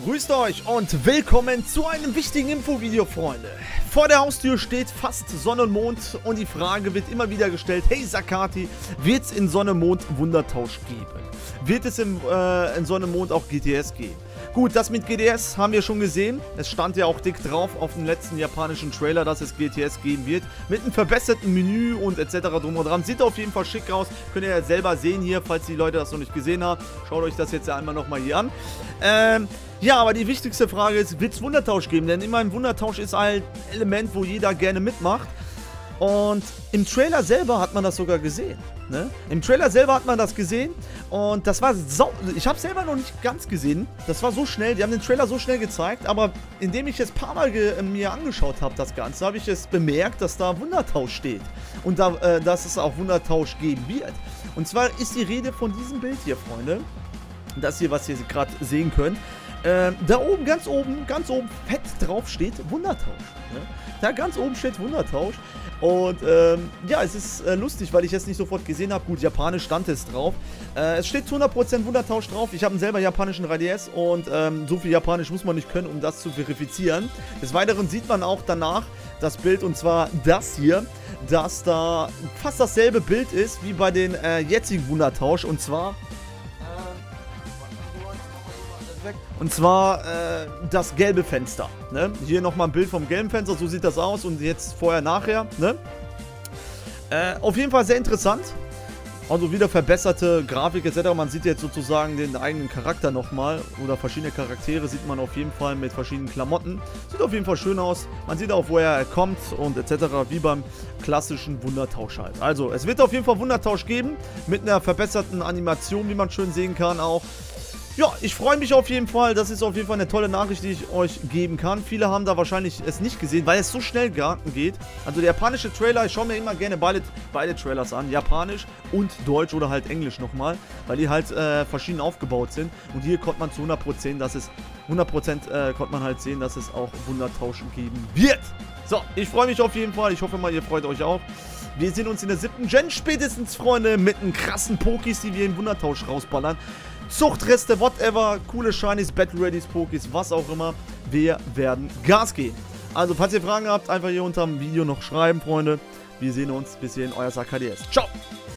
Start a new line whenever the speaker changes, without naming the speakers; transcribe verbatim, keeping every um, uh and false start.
Grüßt euch und willkommen zu einem wichtigen Infovideo, Freunde. Vor der Haustür steht fast Sonne und Mond und die Frage wird immer wieder gestellt: Hey Sakati, wird es in Sonne und Mond Wundertausch geben? Wird es im, äh, in Sonne und Mond auch G T S geben? Gut, das mit G T S haben wir schon gesehen. Es stand ja auch dick drauf auf dem letzten japanischen Trailer, dass es G T S geben wird. Mit einem verbesserten Menü und et cetera drum und dran. Sieht auf jeden Fall schick aus. Könnt ihr ja selber sehen hier, falls die Leute das noch nicht gesehen haben. Schaut euch das jetzt einmal nochmal hier an. Ähm, ja, aber die wichtigste Frage ist, wird es Wundertausch geben? Denn immer ein Wundertausch ist halt ein Element, wo jeder gerne mitmacht. Und im Trailer selber hat man das sogar gesehen. Ne? Im Trailer selber hat man das gesehen. Und das war sau... Ich habe selber noch nicht ganz gesehen. Das war so schnell. Die haben den Trailer so schnell gezeigt. Aber indem ich es ein paar Mal mir angeschaut habe, das Ganze, habe ich es bemerkt, dass da Wundertausch steht. Und da, äh, dass es auch Wundertausch geben wird. Und zwar ist die Rede von diesem Bild hier, Freunde. Das hier, was ihr gerade sehen könnt. Äh, da oben, ganz oben, ganz oben fett drauf steht Wundertausch. Ne? Da ganz oben steht Wundertausch. Und ähm, ja, es ist äh, lustig, weil ich es nicht sofort gesehen habe. Gut, japanisch stand es drauf. Äh, es steht zu hundert Prozent Wundertausch drauf. Ich habe einen selber japanischen drei D S und ähm, so viel Japanisch muss man nicht können, um das zu verifizieren. Des Weiteren sieht man auch danach das Bild, und zwar das hier, dass da fast dasselbe Bild ist wie bei den äh, jetzigen Wundertausch. Und zwar... Und zwar äh, das gelbe Fenster. Ne? Hier nochmal ein Bild vom gelben Fenster. So sieht das aus. Und jetzt vorher, nachher. Ne? Äh, auf jeden Fall sehr interessant. Also wieder verbesserte Grafik et cetera. Man sieht jetzt sozusagen den eigenen Charakter nochmal. Oder verschiedene Charaktere sieht man auf jeden Fall mit verschiedenen Klamotten. Sieht auf jeden Fall schön aus. Man sieht auch, woher er kommt und et cetera. Wie beim klassischen Wundertausch halt. Also es wird auf jeden Fall Wundertausch geben. Mit einer verbesserten Animation, wie man schön sehen kann auch. Ja, ich freue mich auf jeden Fall. Das ist auf jeden Fall eine tolle Nachricht, die ich euch geben kann. Viele haben da wahrscheinlich es nicht gesehen, weil es so schnell geht. Also der japanische Trailer, ich schaue mir immer gerne beide, beide Trailers an. Japanisch und Deutsch oder halt Englisch nochmal. Weil die halt äh, verschieden aufgebaut sind. Und hier konnte man zu hundert Prozent, dass es hundert Prozent äh, konnte man halt sehen, dass es auch Wundertausch geben wird. So, ich freue mich auf jeden Fall. Ich hoffe mal, ihr freut euch auch. Wir sehen uns in der siebten Gen spätestens, Freunde, mit einem krassen Pokis, die wir im Wundertausch rausballern. Zuchtreste, whatever, coole Shinies, Battle Readies, Pokis, was auch immer. Wir werden Gas geben. Also, falls ihr Fragen habt, einfach hier unter dem Video noch schreiben, Freunde. Wir sehen uns. Bis hierhin, euer Sakati. Ciao!